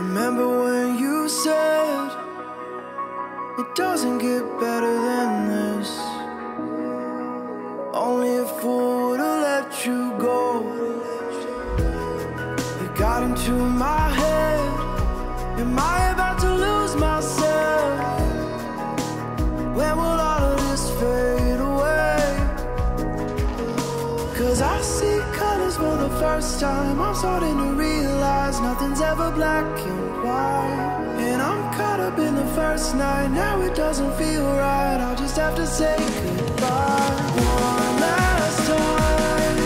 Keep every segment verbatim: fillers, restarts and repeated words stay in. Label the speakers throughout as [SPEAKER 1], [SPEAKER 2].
[SPEAKER 1] Remember when you said it doesn't get better than this? Only a fool would've let you go. You got into my head. Am I about to lose myself? When will all of this fade away? Cause I see colors for the first time. I'm starting to realize nothing's ever black and white. And I'm caught up in the first night. Now it doesn't feel right. I'll just have to say goodbye one last time.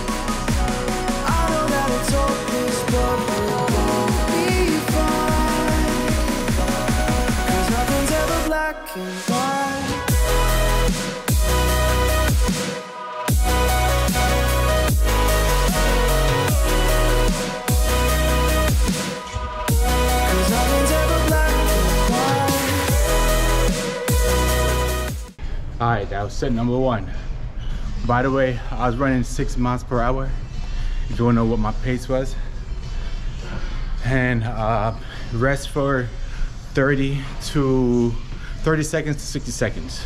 [SPEAKER 1] I know that it's hopeless, but we'll both be fine. Cause nothing's ever black and white.
[SPEAKER 2] Alright, that was set number one. By the way, I was running six miles per hour. If you don't know what my pace was. And uh, rest for thirty to thirty seconds to sixty seconds.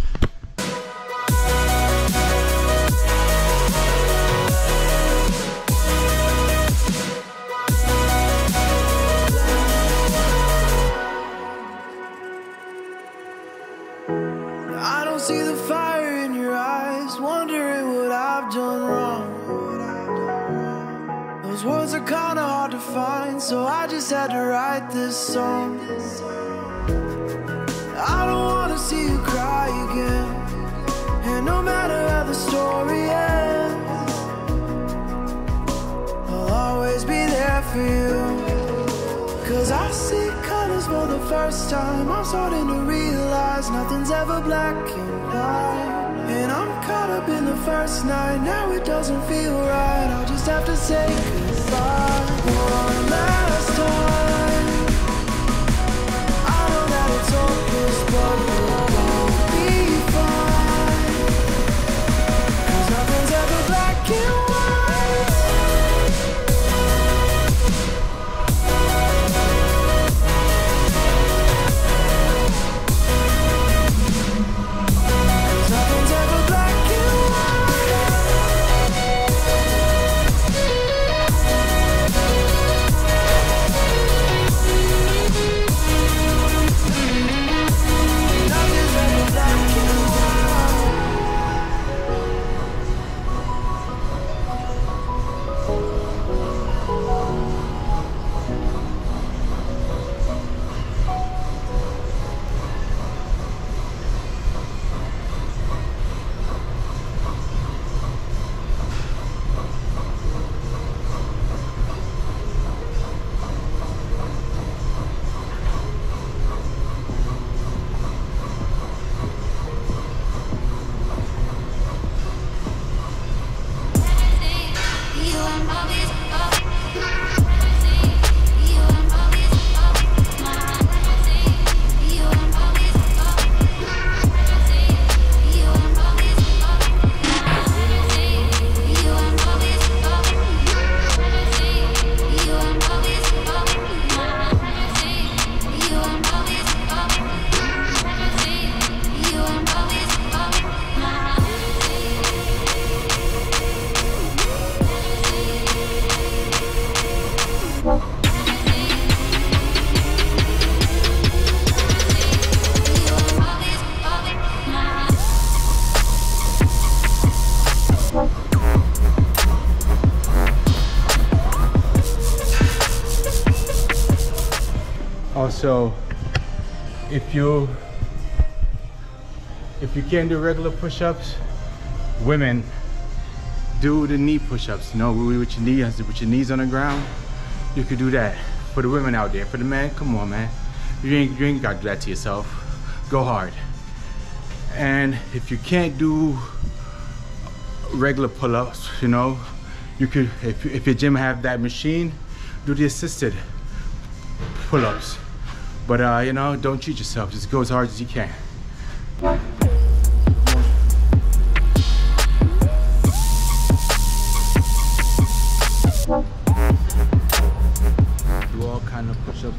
[SPEAKER 1] I don't see the fire in your eyes, wondering what I've done wrong. Those words are kinda hard to find, so I just had to write this song. I don't wanna see you cry again, and no matter how the story ends, I'll always be there for you. Cause I see colors for the first time. I'm starting to realize nothing's ever black and white. And I'm caught up in the first night. Now it doesn't feel right. I'll just have to say goodbye one last time. I know that it's hopeless, but we'll both be fine. Cause nothing's ever black and white.
[SPEAKER 2] Also, if you if you can't do regular push-ups, women do the knee push-ups. You know, with your knees with your knees on the ground, you could do that. For the women out there, for the men, come on, man, you ain't you ain't got to do that to yourself. Go hard. And if you can't do regular pull-ups, you know, you could if if your gym have that machine, do the assisted pull-ups. But uh, you know, don't cheat yourself. Just go as hard as you can. Do all kind of push-ups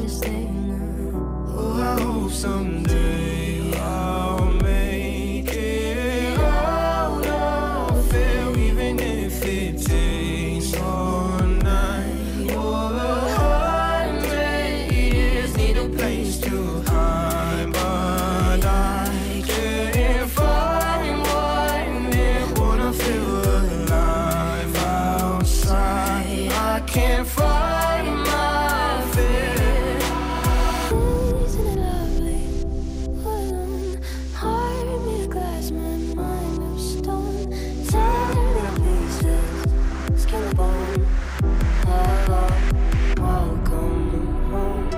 [SPEAKER 1] this thing now. Oh, I hope someday I'll make it out of here, even if it takes all night. Over a hundred years, need a place to hide, but I can't find one that wanna feel alive outside. I can't find my fear. Isn't it lovely? All alone, heart made of glass, my mind of stone. Tearing to pieces, skin and bone. Hello, welcome home.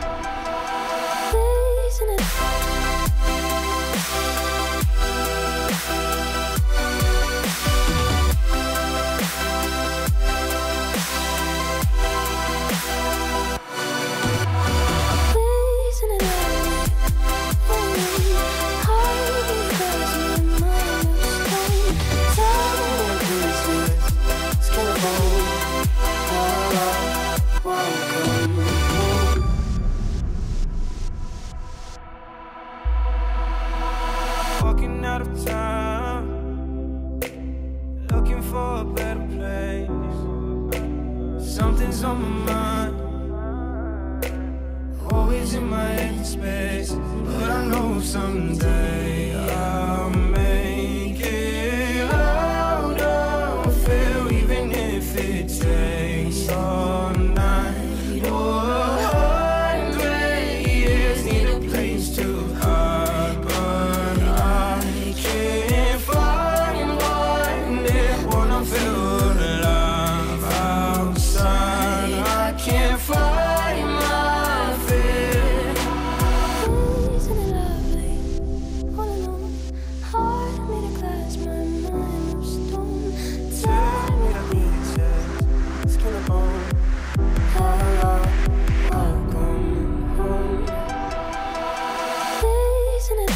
[SPEAKER 1] Isn't it? Walking out of town, looking for a better place. Something's on my mind, always in my head space. But I know someday I'll make it out of here, even if it takes all night or a hundred years. Need a place to hide, but I can't find one that wanna feel alive outside. I can't find my fear. Isn't it lovely? All alone, heart made of glass, my mind of stone. Tear me to pieces, skin and bone. Hello, welcome home. Isn't it?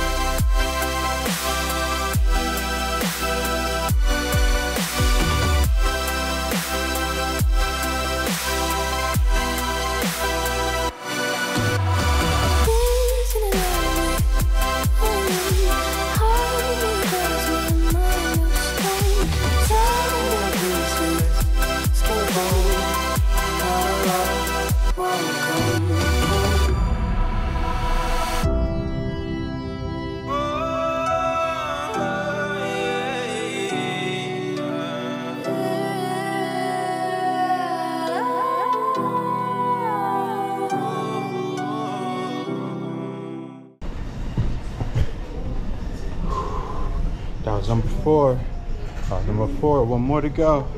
[SPEAKER 2] That was number four. Uh, number four, one more to go.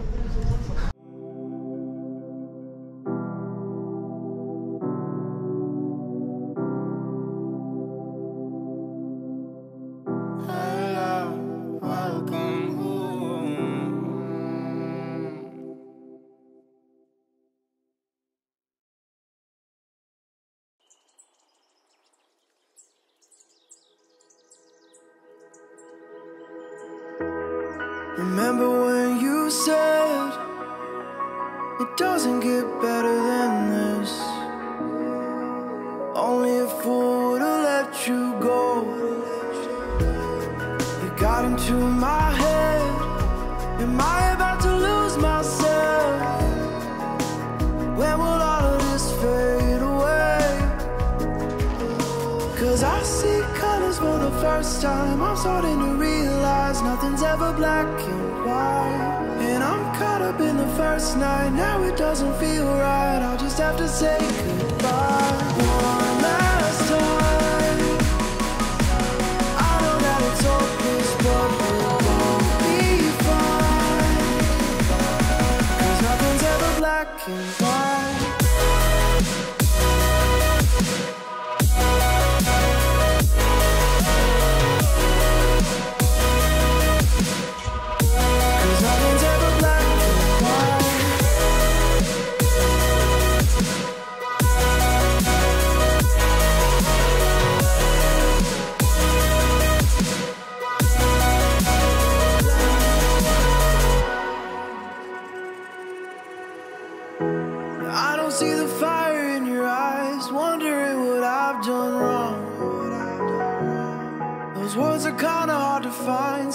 [SPEAKER 1] Hello, welcome home. Remember when you said it doesn't get better than this? Only a fool would've let you go. You got into my head. Am I about to lose myself? When will all of this fade away? Cause I see colors for the first time. I'm starting to realize nothing's ever black and white. And I'm caught up in the first night. Now it doesn't feel right. I'll just have to say goodbye one last time. I know that it's hopeless, but we'll both be fine. Cause nothing's ever black and white. Thank you.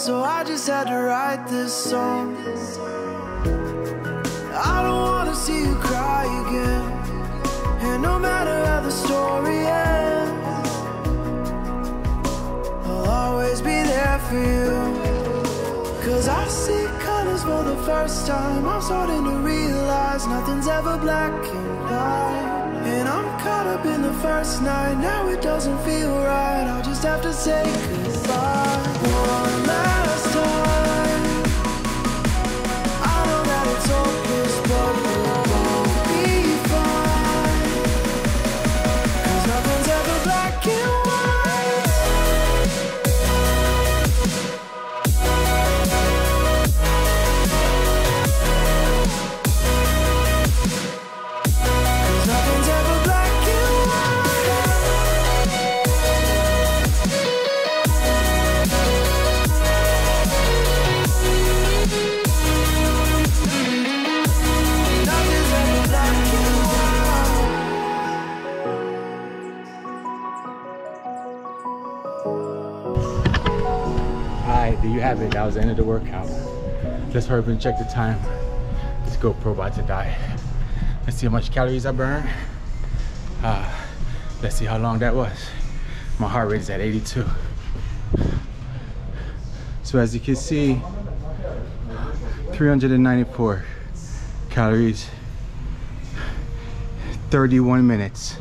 [SPEAKER 1] so I just had to write this song. I don't wanna see you cry again, and no matter how the story ends, I'll always be there for you. Cause I see colors for the first time. I'm starting to realize nothing's ever black and white. And I'm caught up in the first night. Now it doesn't feel right. I'll just have to say goodbye one last time. I know that it's hopeless, but we'll both be fine. Cause nothing's ever black and white. Cause nothing's ever black and nothing's ever black and
[SPEAKER 2] Alright, there you have it. That was the end of the workout. Let's hurry up and check the time. This GoPro about to die. Let's see how much calories I burned. Uh, let's see how long that was. My heart rate is at eighty-two. So as you can see, three hundred ninety-four calories, thirty-one minutes.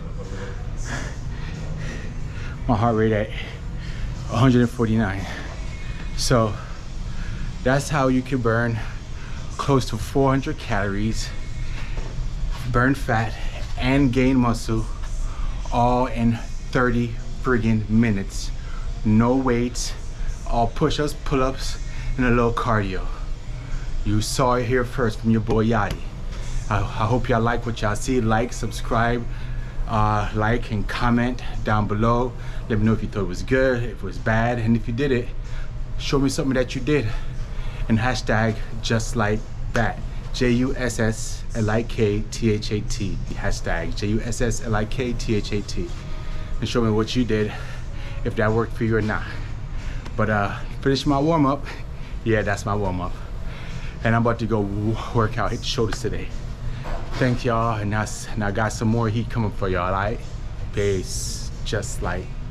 [SPEAKER 2] My heart rate at one hundred forty-nine. So that's how you can burn close to four hundred calories, burn fat and gain muscle, all in thirty friggin' minutes. No weights, all push-ups, pull-ups, and a little cardio. You saw it here first from your boy Yachty. I, I hope y'all like what y'all see. Like, subscribe, uh, like and comment down below. Let me know if you thought it was good, if it was bad, and if you did it, show me something that you did. And hashtag just like that. J U S S L I K T H A T. Hashtag J U S S L I K T H A T. And show me what you did, if that worked for you or not. But uh, finish my warm-up. Yeah, that's my warm-up. And I'm about to go work out, hit the shoulders today. Thank y'all, and, that's, and I got some more heat coming for y'all, all right? Peace, just like